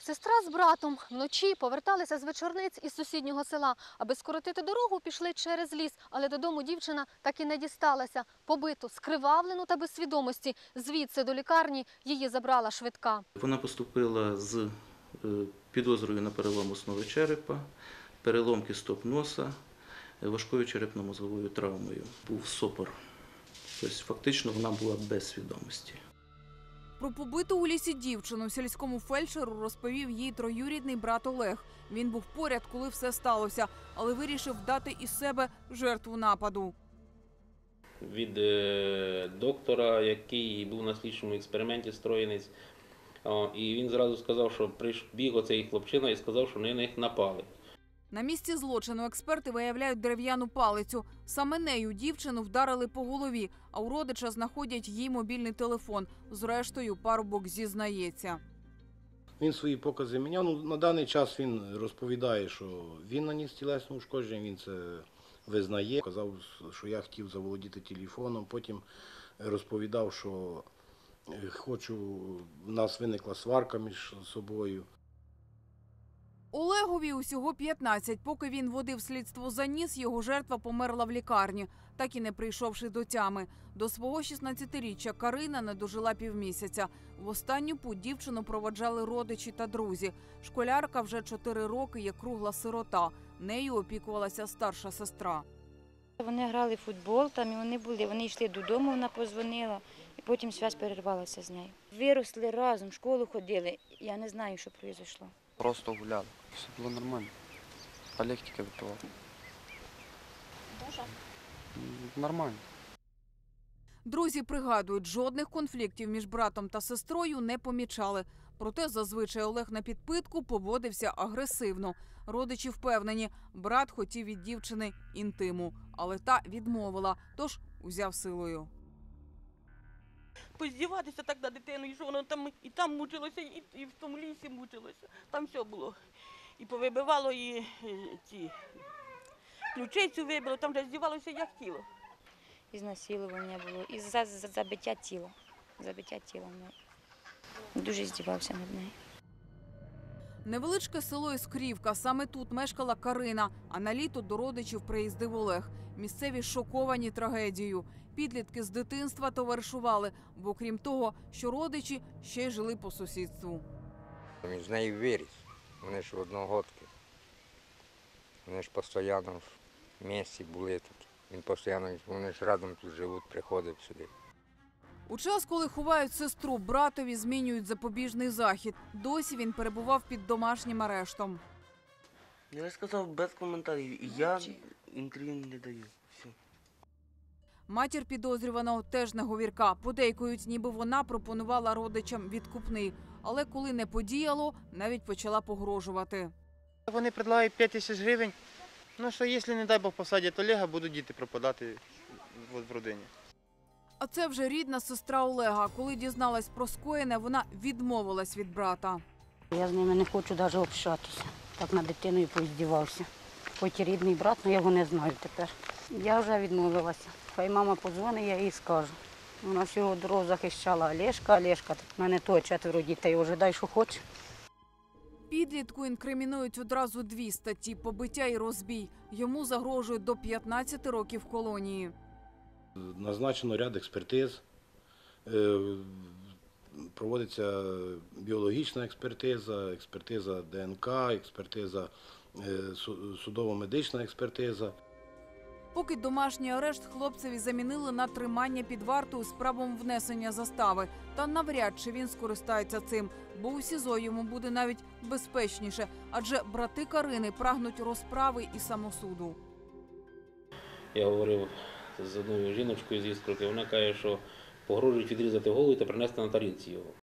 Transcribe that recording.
Сестра з братом вночі поверталися з вечорниць із сусіднього села. Аби скоротити дорогу, пішли через ліс, але додому дівчина так і не дісталася. Побиту, скривавлену та без свідомості. Звідси до лікарні її забрала швидка. Вона поступила з підозрою на перелом основи черепа, перелом кісток носа, важкою черепно-мозговою травмою. Був сопор. Тобто фактично вона була без свідомості. Про побиту у лісі дівчину сільському фельдшеру розповів їй троюрідний брат Олег. Він був поряд, коли все сталося, але вирішив дати із себе жертву нападу. Від доктора, який був на слідчому експерименті строєнець, і він зразу сказав, що прибіг оцей хлопчина і сказав, що на них напали. На місці злочину експерти виявляють дерев'яну палицю. Саме нею дівчину вдарили по голові, а у родича знаходять її мобільний телефон. Зрештою, парубок зізнається. Він свої покази міняв. На даний час він розповідає, що він наніс тілесне ушкодження, він це визнає. Казав, що я хотів заволодіти телефоном, потім розповідав, що в нас виникла сварка між собою. Олегові усього 15. Поки він водив слідство за ніс, його жертва померла в лікарні, так і не прийшовши до тями. До свого 16-річчя Карина не дожила півмісяця. В останню путь дівчину проводжали родичі та друзі. Школярка вже 4 роки є кругла сирота. Нею опікувалася старша сестра. Вони грали в футбол, там і вони йшли додому, вона подзвонила, і потім зв'язь перервалася з нею. Виросли разом, в школу ходили, я не знаю, що пройшло. Просто гуляли. Все було нормально. Олег тільки випивав. Дуже? Нормально. Друзі пригадують, жодних конфліктів між братом та сестрою не помічали. Проте зазвичай Олег на підпитку поводився агресивно. Родичі впевнені, брат хотів від дівчини інтиму, але та відмовила, тож узяв силою. Поздіватися так на дитину, і що воно там і там мучилося, і в тому лісі мучилося. Там все було. І повибивало, і ці ключицю вибило, там вже здівалося, як хотіло. І знасилування було, і забиття тіла. Забиття тіла. Дуже здівався над нею. Невеличке село Іскрівка. Саме тут мешкала Карина, а на літо до родичів приїздив Олег. Місцеві шоковані трагедією. Підлітки з дитинства товаришували, бо крім того, що родичі ще й жили по сусідству. Він з нею виріс, вони ж одногодки. Вони ж постійно в місті були тут. Він постійно, вони ж разом тут живуть, приходять сюди. У час, коли ховають сестру, братові змінюють запобіжний захід. Досі він перебував під домашнім арештом. Я сказав без коментарів, я інтерв'ю не даю. Все. Матір підозрюваного теж не говірка. Подейкують, ніби вона пропонувала родичам відкупний. Але коли не подіяло, навіть почала погрожувати. Вони пропонують 5 тисяч гривень. Ну що, якщо, не дай Бог, посадять Олега, будуть діти пропадати в родині. А це вже рідна сестра Олега. Коли дізналась про скоєне, вона відмовилась від брата. Я з ними не хочу навіть общатися. Так над дитиною поіздівався. Хоч і рідний брат, але я його не знаю тепер. Я вже відмовилася. Хай мама подзвонить, я їй скажу. Вона всього дорогу захищала Олешка. В мене то 4 дітей, вже дай, що хоче. Підлітку інкримінують одразу 2 статті – побиття і розбій. Йому загрожує до 15 років колонії. Назначено ряд експертиз, проводиться біологічна експертиза, експертиза ДНК, експертиза, судово-медична експертиза. Поки домашній арешт хлопцеві замінили на тримання під вартою з правом внесення застави. Та навряд чи він скористається цим, бо у СІЗО йому буде навіть безпечніше, адже брати Карини прагнуть розправи і самосуду. Я говорив з одною жіночкою з Іскрівки, вона каже, що погрожують відрізати голову та принести на тарілці його.